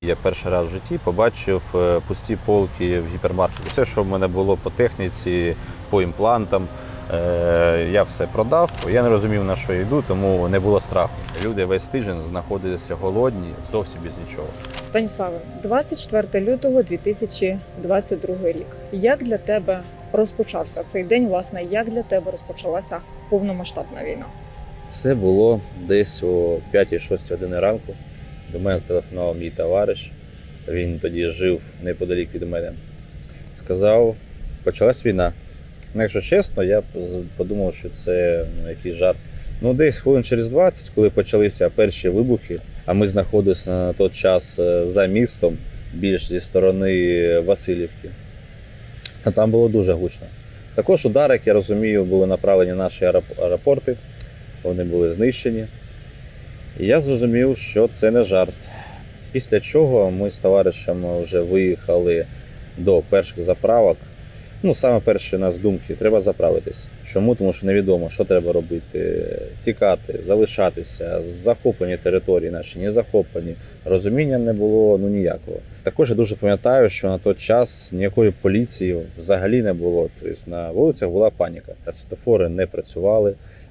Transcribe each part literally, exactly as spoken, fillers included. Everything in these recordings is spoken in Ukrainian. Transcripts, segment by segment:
Я перший раз в житті побачив е, пусті полки в гіпермаркеті. Все, що в мене було по техніці, по імплантам, е, я все продав. Я не розумів, на що я йду, тому не було страху. Люди весь тиждень знаходилися голодні, зовсім без нічого. Станіславе, двадцять четвертого лютого дві тисячі двадцять другий рік. Як для тебе розпочався цей день? Власне, як для тебе розпочалася повномасштабна війна? Це було десь о п'ятій-шостій години ранку. До мене зателефонував мій товариш. Він тоді жив неподалік від мене. Сказав, почалась війна. Ну, якщо чесно, я подумав, що це ну, якийсь жарт. Ну, десь хвилин через двадцять, коли почалися перші вибухи, а ми знаходилися на той час за містом, більш зі сторони Васильівки. А там було дуже гучно. Також удари, як я розумію, були направлені на наші аеропорти. Вони були знищені. І я зрозумів, що це не жарт. Після чого ми з товаришем вже виїхали до перших заправок. Ну, саме перші у нас думки – треба заправитись. Чому? Тому що невідомо, що треба робити. Тікати, залишатися, захоплені території наші, не захоплені. Розуміння не було ну ніякого. Також я дуже пам'ятаю, що на той час ніякої поліції взагалі не було. Тобто на вулицях була паніка. Світлофори не працювали.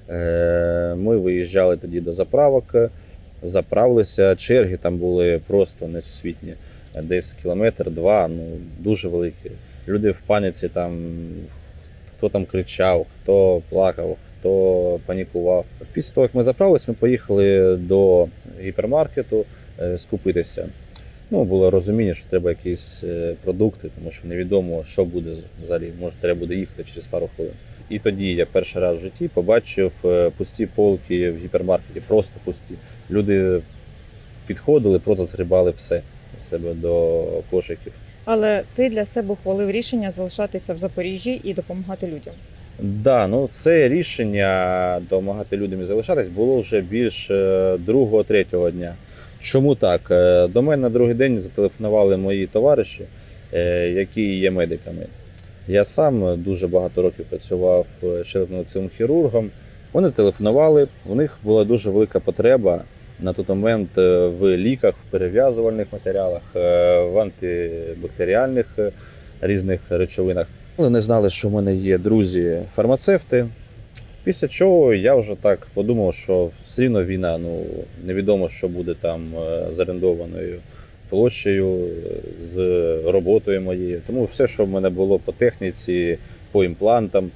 Ми виїжджали тоді до заправок, заправилися. Черги там були просто несусвітні. Десь кілометр-два, ну дуже великі. Люди в паніці, там, хто там кричав, хто плакав, хто панікував. Після того, як ми заправились, ми поїхали до гіпермаркету скупитися. Ну, було розуміння, що треба якісь продукти, тому що невідомо, що буде взагалі. Може, треба буде їхати через пару хвилин. І тоді я перший раз в житті побачив пусті полки в гіпермаркеті, просто пусті. Люди підходили, просто згрібали все з себе до кошиків. Але ти для себе ухвалив рішення залишатися в Запоріжжі і допомагати людям. Да, ну це рішення допомагати людям і залишатись було вже більш другого-третього дня. Чому так? До мене на другий день зателефонували мої товариші, які є медиками. Я сам дуже багато років працював черепно-лицевим хірургом. Вони телефонували, у них була дуже велика потреба на той момент в ліках, в перев'язувальних матеріалах, в антибактеріальних різних речовинах. Вони знали, що в мене є друзі-фармацевти. Після чого я вже так подумав, що все рівно війна, ну невідомо, що буде там з орендованою площею, з роботою моєю. Тому все, що в мене було по техніці, по імплантам,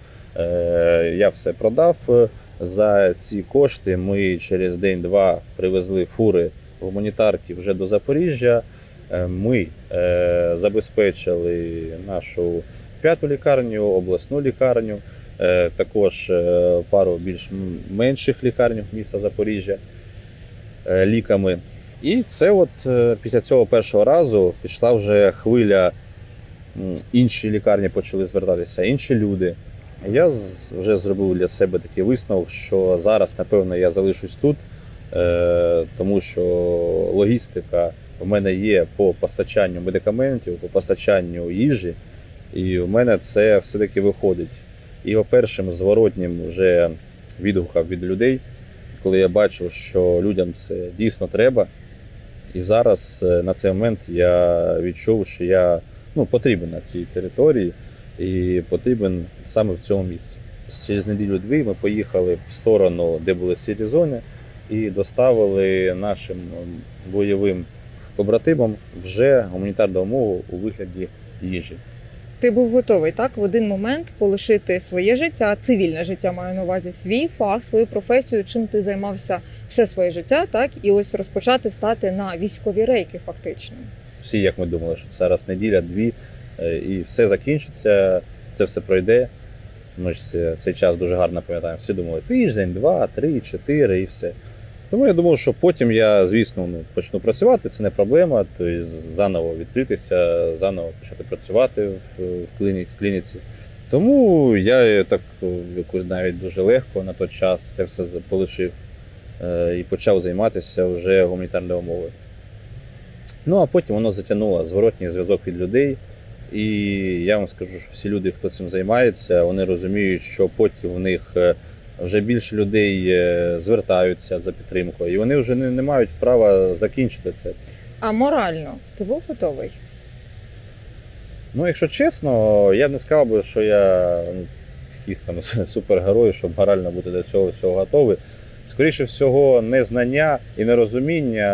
я все продав. За ці кошти ми через день-два привезли фури гуманітарки вже до Запоріжжя. Ми забезпечили нашу п'яту лікарню, обласну лікарню, також пару більш менших лікарень міста Запоріжжя ліками. І це от після цього першого разу пішла вже хвиля, інші лікарні почали звертатися, інші люди. Я вже зробив для себе такий висновок, що зараз, напевно, я залишусь тут, тому що логістика в мене є по постачанню медикаментів, по постачанню їжі, і в мене це все-таки виходить. І, по-перше, зворотнім вже відгукав від людей, коли я бачив, що людям це дійсно треба. І зараз на цей момент я відчув, що я ну, потрібен на цій території і потрібен саме в цьому місці. Через неділю-дві ми поїхали в сторону, де були сірі зони, і доставили нашим бойовим побратимам вже гуманітарну допомогу у вигляді їжі. Ти був готовий, так, в один момент полишити своє життя, цивільне життя, маю на увазі, свій фах, свою професію, чим ти займався все своє життя, так, і ось розпочати стати на військові рейки фактично. Всі, як ми думали, що це раз неділя-дві, і все закінчиться, це все пройде. Ми ж цей час дуже гарно пам'ятаємо. Всі думали, тиждень, два, три, чотири і все. Тому я думав, що потім я, звісно, ну, почну працювати, це не проблема, тобто заново відкритися, заново почати працювати в клініці. Тому я так якось навіть дуже легко на той час це все полишив і почав займатися вже гуманітарною мовою. Ну, а потім воно затягнуло зворотній зв'язок від людей. І я вам скажу, що всі люди, хто цим займається, вони розуміють, що потім в них вже більше людей звертаються за підтримкою. І вони вже не, не мають права закінчити це. А морально ти був готовий? Ну, якщо чесно, я б не сказав би, що я ну, якийсь там супергерой, щоб морально бути до цього всього готовий. Скоріше всього, незнання і нерозуміння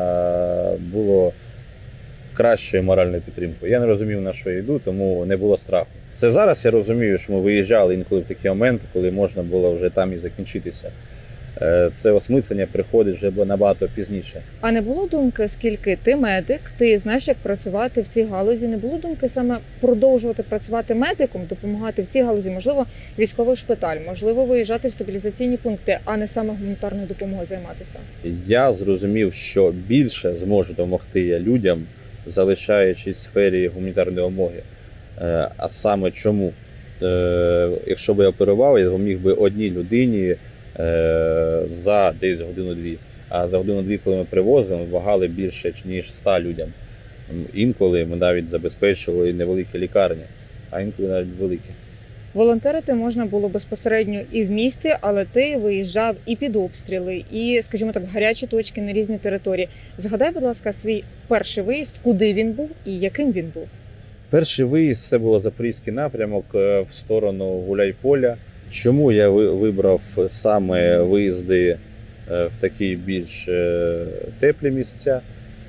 було кращою моральною підтримкою. Я не розумів, на що я йду, тому не було страху. Це зараз я розумію, що ми виїжджали інколи в такі моменти, коли можна було вже там і закінчитися. Е, Це осмислення приходить вже набагато пізніше. А не було думки, оскільки ти медик, ти знаєш, як працювати в цій галузі, не було думки саме продовжувати працювати медиком, допомагати в цій галузі, можливо, військовий шпиталь, можливо, виїжджати в стабілізаційні пункти, а не саме гуманітарною допомогою займатися? Я зрозумів, що більше зможу допомогти я людям, залишаючись в сфері гуманітарної допомоги. Е, А саме чому? Е, Якщо б я оперував, я допоміг би одній людині е, за десь годину-дві. А за годину-дві, коли ми привозимо, ми вагали більше, ніж ста людям. Інколи ми навіть забезпечували невеликі лікарні, а інколи навіть великі. Волонтерити можна було безпосередньо і в місті, але ти виїжджав і під обстріли, і, скажімо так, гарячі точки на різні території. Згадай, будь ласка, свій перший виїзд, куди він був і яким він був. Перший виїзд це було Запорізький напрямок е, в сторону Гуляйполя. Чому я ви- вибрав саме виїзди е, в такі більш е, теплі місця?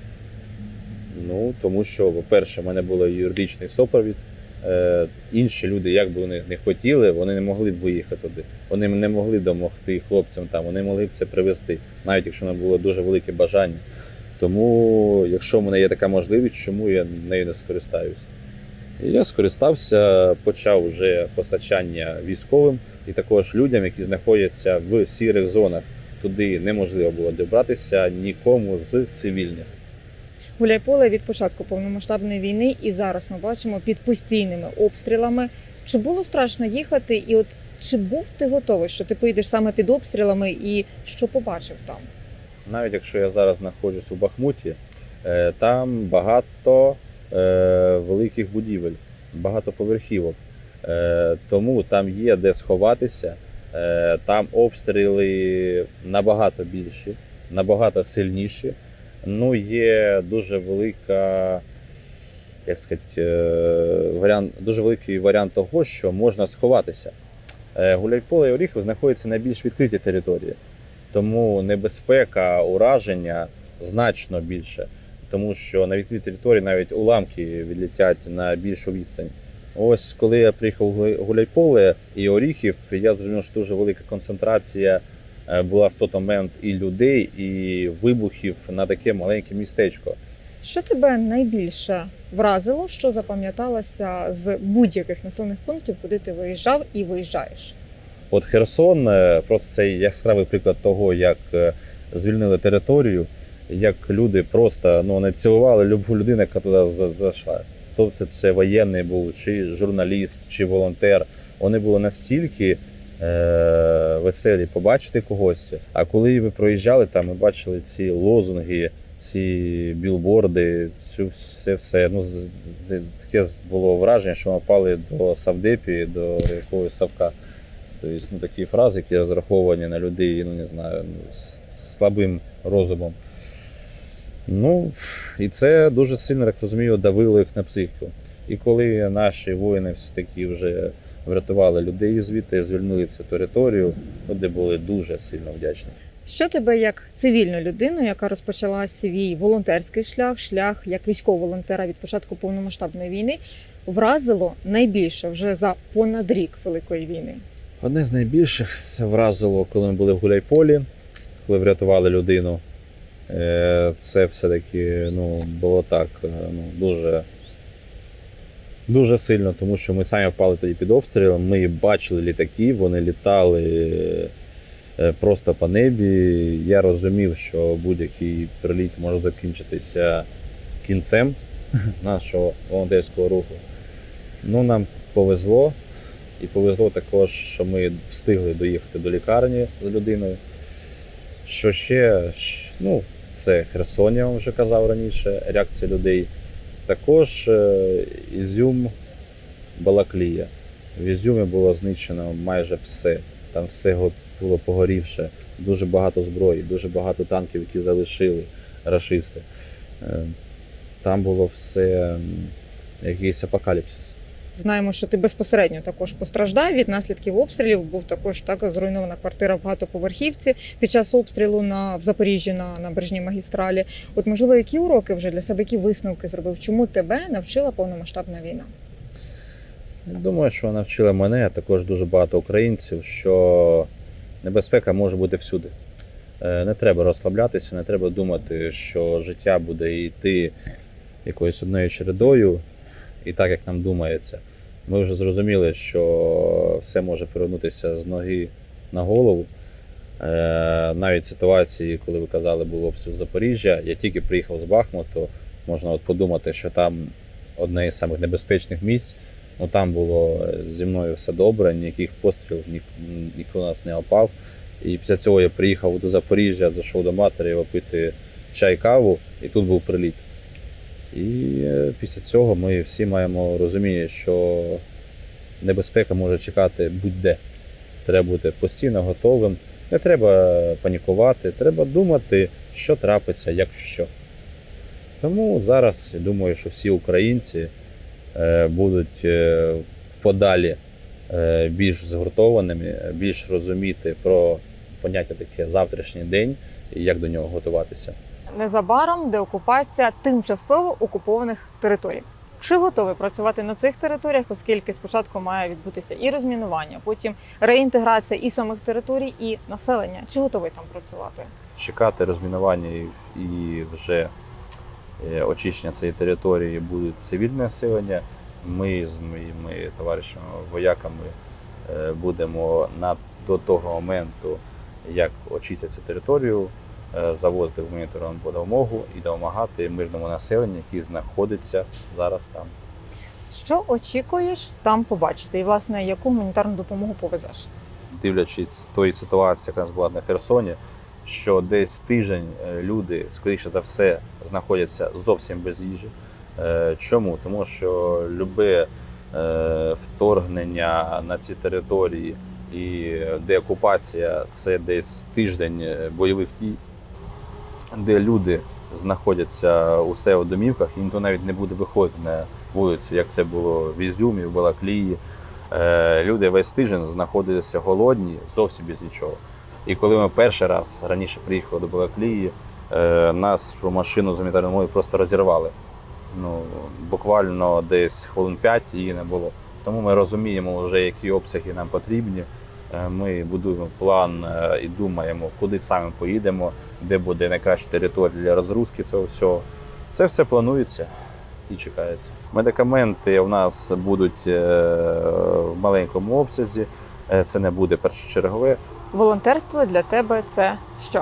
Ну, тому що, по-перше, в мене був юридичний супровід. Е, Інші люди, як би вони не хотіли, вони не могли б виїхати туди. Вони не могли допомогти хлопцям там, вони могли б це привезти, навіть якщо в мене було дуже велике бажання. Тому, якщо в мене є така можливість, чому я нею не скористаюся? І я скористався, почав вже постачання військовим і також людям, які знаходяться в сірих зонах. Туди неможливо було добратися нікому з цивільних. Гуляйполе від початку повномасштабної війни і зараз ми бачимо під постійними обстрілами. Чи було страшно їхати? І от чи був ти готовий, що ти поїдеш саме під обстрілами і що побачив там? Навіть якщо я зараз знаходжусь у Бахмуті, е, там багато е, великих будівель, багато поверхівок. Е, Тому там є де сховатися, е, там обстріли набагато більші, набагато сильніші. Ну, є дуже велика, як сказати, е, варіант, дуже великий варіант того, що можна сховатися. Е, Гуляйполе і Оріхів знаходяться на більш відкритій території. Тому небезпека, ураження значно більше, тому що на відкритій території навіть уламки відлетять на більшу відстань. Ось коли я приїхав у Гуляйполе і Оріхів, я зрозумів, що дуже велика концентрація була в той момент і людей, і вибухів на таке маленьке містечко. Що тебе найбільше вразило, що запам'яталося з будь-яких населених пунктів, куди ти виїжджав і виїжджаєш? От Херсон е, просто це яскравий приклад того, як е, звільнили територію, як люди просто ну, не цілували любу людину, яка туди за- зайшла. Тобто це воєнний був, чи журналіст, чи волонтер. Вони були настільки е, веселі побачити когось. А коли ви проїжджали там, ми бачили ці лозунги, ці білборди, цю все все. Ну, з- з- таке було враження, що ми попали до Савдепі, до якогось Савка. Тобто, ну, такі фрази, які розраховані на людей, ну не знаю, ну, з слабим розумом. Ну, і це дуже сильно, так розумію, давило їх на психіку. І коли наші воїни все-таки вже врятували людей звідти, звільнили цю територію, люди були дуже сильно вдячні. Що тебе як цивільну людину, яка розпочала свій волонтерський шлях, шлях як військового волонтера від початку повномасштабної війни, вразило найбільше вже за понад рік Великої війни? Одне з найбільших це вразило, коли ми були в Гуляйполі, коли врятували людину. Е, Це все-таки ну, було так е, ну, дуже, дуже сильно, тому що ми самі впали тоді під обстрілом. Ми бачили літаки, вони літали е, просто по небі. Я розумів, що будь-який приліт може закінчитися кінцем нашого волонтерського руху. Ну, нам повезло. І повезло також, що ми встигли доїхати до лікарні з людиною. Що ще, щ- ну, це Херсон, я вам вже казав раніше, реакція людей. Також е, Ізюм, Балаклія. В Ізюмі було знищено майже все. Там все го- було погорівше. Дуже багато зброї, дуже багато танків, які залишили рашисти. Е, Там було все м, якийсь апокаліпсис. Знаємо, що ти безпосередньо також постраждав від наслідків обстрілів. Був також так зруйнована квартира в багатоповерхівці під час обстрілу на в Запоріжжі на набережній магістралі. От можливо, які уроки вже для себе, які висновки зробив? Чому тебе навчила повномасштабна війна? Думаю, що навчила мене, а також дуже багато українців, що небезпека може бути всюди. Е, Не треба розслаблятися, не треба думати, що життя буде йти якоюсь одною чередою, і так, як нам думається. Ми вже зрозуміли, що все може перевернутися з ноги на голову. Е, Навіть ситуації, коли ви казали, був обстріл Запоріжжя, я тільки приїхав з Бахмуту, можна от подумати, що там одне із самих небезпечних місць. Ну, там було зі мною все добре, ніяких пострілів, ні, ніхто нас не опав. І після цього я приїхав до Запоріжжя, зайшов до матері випити чай, каву, і тут був приліт. І після цього ми всі маємо розуміння, що небезпека може чекати будь-де. Треба бути постійно готовим, не треба панікувати, треба думати, що трапиться, якщо. Тому зараз, я думаю, що всі українці будуть вподалі більш згуртованими, більш розуміти про поняття таке завтрашній день і як до нього готуватися. Незабаром деокупація тимчасово окупованих територій. Чи готові працювати на цих територіях, оскільки спочатку має відбутися і розмінування, потім реінтеграція і самих територій, і населення? Чи готовий там працювати? Чекати розмінування і- і вже е, очищення цієї території буде цивільне населення. Ми з моїми товаришами вояками е, будемо на, до того моменту, як очистять цю територію, е, завозити гуманітарну допомогу і допомагати мирному населенню, яке знаходиться зараз там. Що очікуєш там побачити? І, власне, яку гуманітарну допомогу повезеш? Дивлячись з тої ситуації, яка у нас була на Херсоні, що десь тиждень е, люди, скоріше за все, знаходяться зовсім без їжі. Е, Чому? Тому що любе е, вторгнення на ці території і деокупація – це десь тиждень бойових дій, де люди знаходяться у себе в домівках, і ніхто навіть не буде виходити на вулицю, як це було в Ізюмі, в Балаклії. Е, Люди весь тиждень знаходилися голодні, зовсім без нічого. І коли ми перший раз раніше приїхали до Балаклії, е, нашу машину з гуманітарною допомогою просто розірвали. Ну, буквально десь хвилин п'ять її не було. Тому ми розуміємо вже, які обсяги нам потрібні. Е, Ми будуємо план е, і думаємо, куди саме поїдемо, де буде найкраща територія для розгрузки цього всього. Це все планується і чекається. Медикаменти у нас будуть е, в маленькому обсязі, Е, це не буде першочергове. Волонтерство для тебе – це що?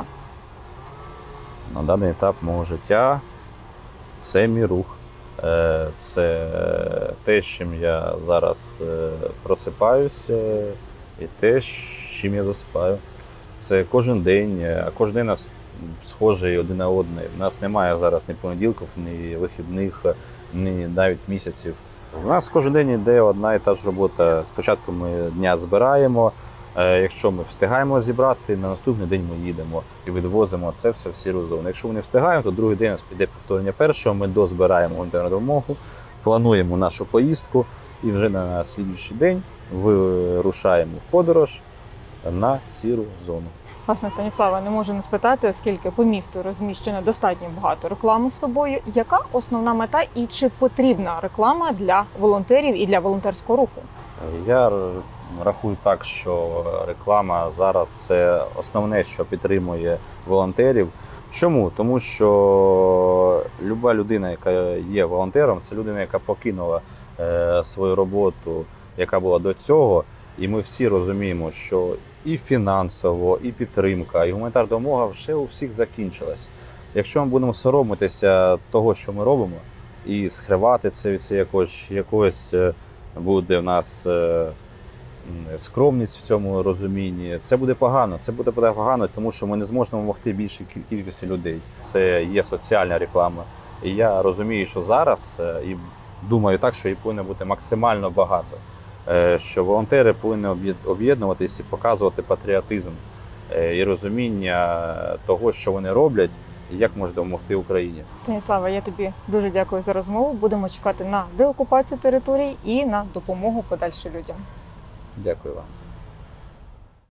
На даний етап мого життя це мій рух. Е, Це те, з чим я зараз е, просипаюся, і те, з чим я засипаю. Це кожен день, а кожен день у нас схожий один на одне. У нас немає зараз ні понеділків, ні вихідних, ні навіть місяців. У нас кожен день йде одна і та ж робота. Спочатку ми дня збираємо, е, якщо ми встигаємо зібрати, на наступний день ми їдемо і відвозимо це все в сіру зону. Якщо ми не встигаємо, то другий день у нас піде повторення першого, ми дозбираємо гуманітарну допомогу, плануємо нашу поїздку і вже на слідуючий день вирушаємо в подорож на сіру зону. Власне, Станіслава, не можу не спитати, оскільки по місту розміщено достатньо багато реклами з тобою. Яка основна мета і чи потрібна реклама для волонтерів і для волонтерського руху? Я рахую так, що реклама зараз це основне, що підтримує волонтерів. Чому? Тому що люба людина, яка є волонтером, це людина, яка покинула е, свою роботу, яка була до цього. І ми всі розуміємо, що і фінансово, і підтримка, і гуманітарна допомога вже у всіх закінчилась. Якщо ми будемо соромитися того, що ми робимо, і скривати це від якогось, якогось буде в нас скромність в цьому розумінні, це буде погано. Це буде погано, тому що ми не зможемо допомогти більшій кількості людей. Це є соціальна реклама. І я розумію, що зараз, і думаю так, що її повинно бути максимально багато. Що волонтери повинні об'єднуватися і показувати патріотизм і розуміння того, що вони роблять, і як може допомогти Україні. Станіслава, я тобі дуже дякую за розмову. Будемо чекати на деокупацію територій і на допомогу подальше людям. Дякую вам.